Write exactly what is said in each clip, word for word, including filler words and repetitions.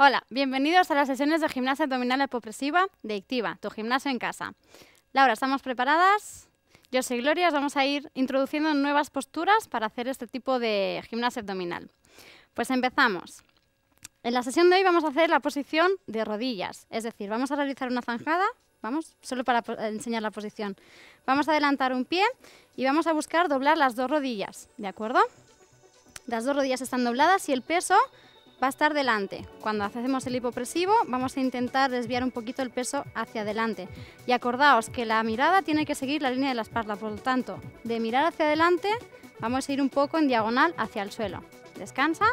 Hola, bienvenidos a las sesiones de gimnasia abdominal hipopresiva de Ictiva, tu gimnasio en casa. Laura, ¿estamos preparadas? Yo soy Gloria, os vamos a ir introduciendo nuevas posturas para hacer este tipo de gimnasia abdominal. Pues empezamos. En la sesión de hoy vamos a hacer la posición de rodillas, es decir, vamos a realizar una zanjada, vamos, solo para enseñar la posición. Vamos a adelantar un pie y vamos a buscar doblar las dos rodillas, ¿de acuerdo? Las dos rodillas están dobladas y el peso va a estar delante. Cuando hacemos el hipopresivo vamos a intentar desviar un poquito el peso hacia adelante. Y acordaos que la mirada tiene que seguir la línea de la espalda, por lo tanto, de mirar hacia adelante vamos a ir un poco en diagonal hacia el suelo. Descansa.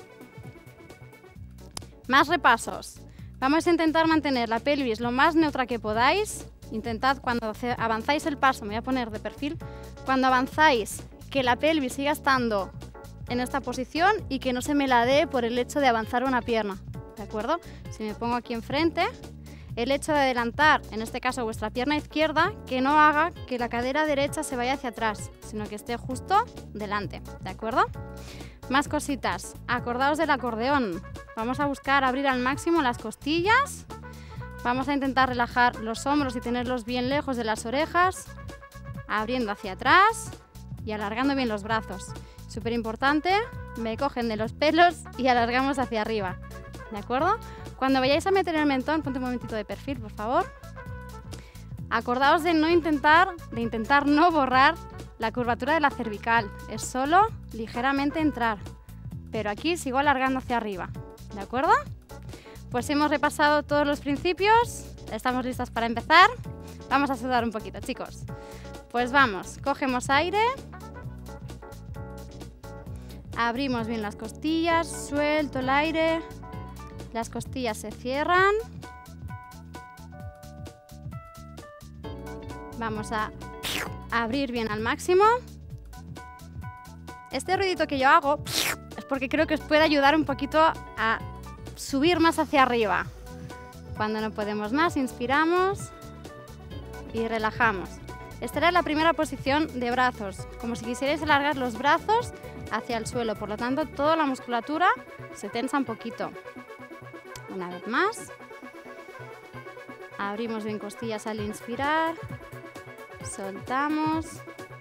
Más repasos. Vamos a intentar mantener la pelvis lo más neutra que podáis. Intentad cuando avanzáis el paso, me voy a poner de perfil, cuando avanzáis que la pelvis siga estando en esta posición y que no se me la dé por el hecho de avanzar una pierna, ¿de acuerdo? Si me pongo aquí enfrente, el hecho de adelantar, en este caso vuestra pierna izquierda, que no haga que la cadera derecha se vaya hacia atrás, sino que esté justo delante, ¿de acuerdo? Más cositas, acordaos del acordeón, vamos a buscar abrir al máximo las costillas, vamos a intentar relajar los hombros y tenerlos bien lejos de las orejas, abriendo hacia atrás y alargando bien los brazos. Súper importante, me cogen de los pelos y alargamos hacia arriba, ¿de acuerdo? Cuando vayáis a meter el mentón, ponte un momentito de perfil, por favor. Acordaos de no intentar, de intentar no borrar la curvatura de la cervical, es solo ligeramente entrar, pero aquí sigo alargando hacia arriba, ¿de acuerdo? Pues hemos repasado todos los principios, estamos listas para empezar. Vamos a sudar un poquito, chicos. Pues vamos, cogemos aire. Abrimos bien las costillas, suelto el aire, las costillas se cierran. Vamos a abrir bien al máximo. Este ruidito que yo hago es porque creo que os puede ayudar un poquito a subir más hacia arriba. Cuando no podemos más, inspiramos y relajamos. Esta era la primera posición de brazos, como si quisierais alargar los brazos hacia el suelo, por lo tanto toda la musculatura se tensa un poquito. Una vez más, abrimos bien costillas al inspirar, soltamos,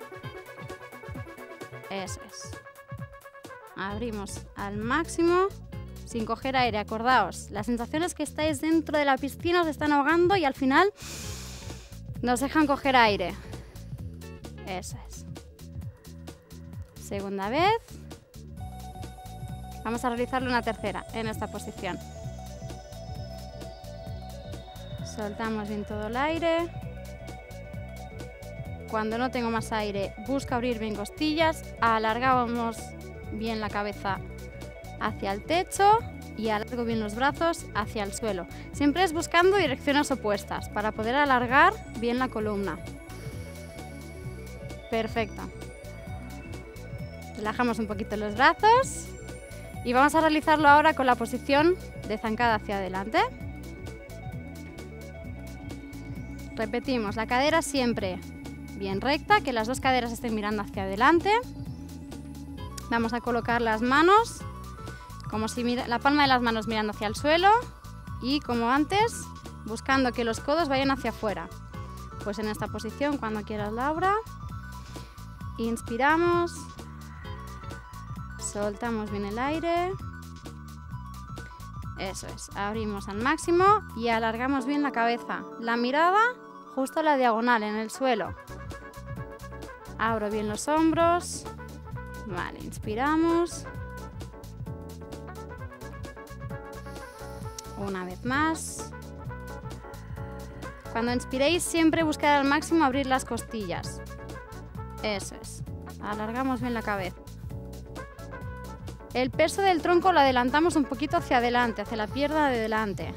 eso es, abrimos al máximo sin coger aire, acordaos, las sensaciones que estáis dentro de la piscina os están ahogando y al final nos dejan coger aire, eso es. Segunda vez, vamos a realizarlo una tercera en esta posición. Soltamos bien todo el aire. Cuando no tengo más aire, busco abrir bien costillas, alargamos bien la cabeza hacia el techo y alargo bien los brazos hacia el suelo. Siempre es buscando direcciones opuestas para poder alargar bien la columna. Perfecto. Relajamos un poquito los brazos y vamos a realizarlo ahora con la posición de zancada hacia adelante. Repetimos, la cadera siempre bien recta, que las dos caderas estén mirando hacia adelante. Vamos a colocar las manos, como si mira, la palma de las manos mirando hacia el suelo y como antes, buscando que los codos vayan hacia afuera. Pues en esta posición, cuando quieras, Laura, inspiramos. Soltamos bien el aire, eso es, abrimos al máximo y alargamos bien la cabeza, la mirada justo a la diagonal en el suelo. Abro bien los hombros, vale, inspiramos, una vez más. Cuando inspiréis siempre buscar al máximo abrir las costillas, eso es, alargamos bien la cabeza. El peso del tronco lo adelantamos un poquito hacia adelante, hacia la pierna de delante.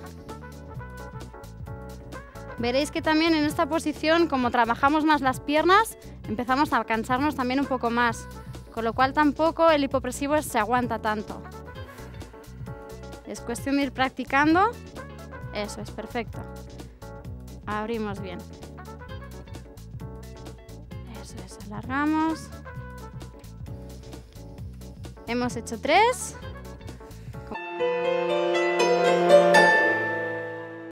Veréis que también en esta posición, como trabajamos más las piernas, empezamos a cansarnos también un poco más, con lo cual tampoco el hipopresivo se aguanta tanto. Es cuestión de ir practicando. Eso es, perfecto. Abrimos bien. Eso es, alargamos. Hemos hecho tres.